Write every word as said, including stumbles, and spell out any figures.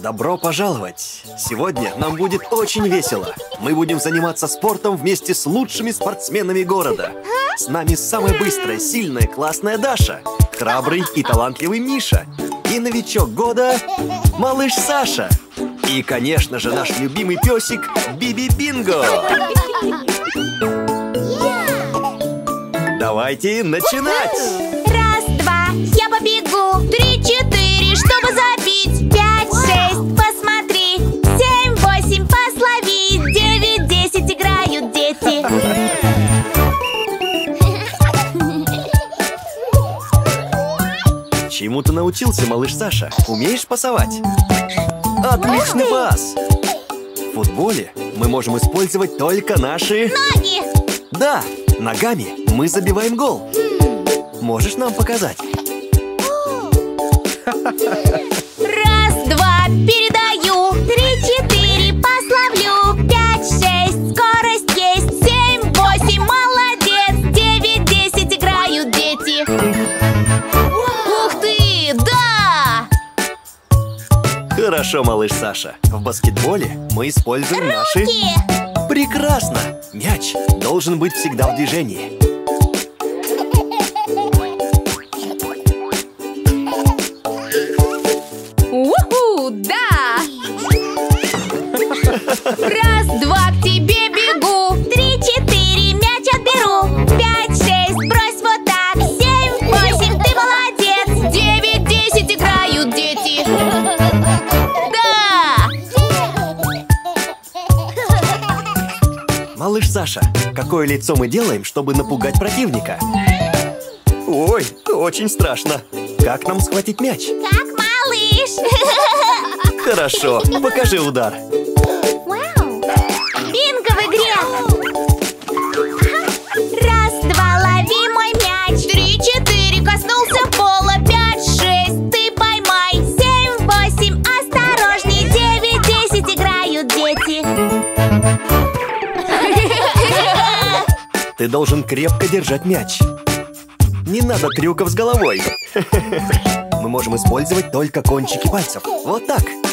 Добро пожаловать! Сегодня нам будет очень весело. Мы будем заниматься спортом вместе с лучшими спортсменами города. С нами самая быстрая, сильная, классная Даша, храбрый и талантливый Миша и новичок года малыш Саша. И, конечно же, наш любимый песик Биби Бинго. Давайте начинать! Раз, два, я побегу. Три, четыре, чтобы забить. Пять, шесть, посмотри. Семь, восемь, послови. Девять, десять, играют дети. Чему ты научился, малыш Саша? Умеешь пасовать? Отличный пас! В футболе мы можем использовать только наши... Ноги! Да, ногами мы забиваем гол. Можешь нам показать? Раз, два, передаю. Три, четыре, пословлю. Пять, шесть, скорость есть. Семь, восемь, молодец. Девять, десять, играют дети. Ух ты, да! Хорошо, малыш Саша. В баскетболе мы используем наши... Руки! Прекрасно! Мяч должен быть всегда в движении. Уху, да! Раз, два, к тебе бегу. Три, четыре, мяч отберу. Пять, шесть, брось вот так. Семь, восемь, ты молодец. Девять, десять, играют дети. Да! Малыш Саша, какое лицо мы делаем, чтобы напугать противника? Ой, очень страшно. Как нам схватить мяч? Как малыш. Хорошо, покажи удар. Вау! Бинго в игре! Раз, два, лови мой мяч. Три, четыре, коснулся пола. Пять, шесть, ты поймай. Семь, восемь, осторожней. Девять, десять, играют дети. Ты должен крепко держать мяч. Не надо трюков с головой. Мы можем использовать только кончики пальцев. Вот так.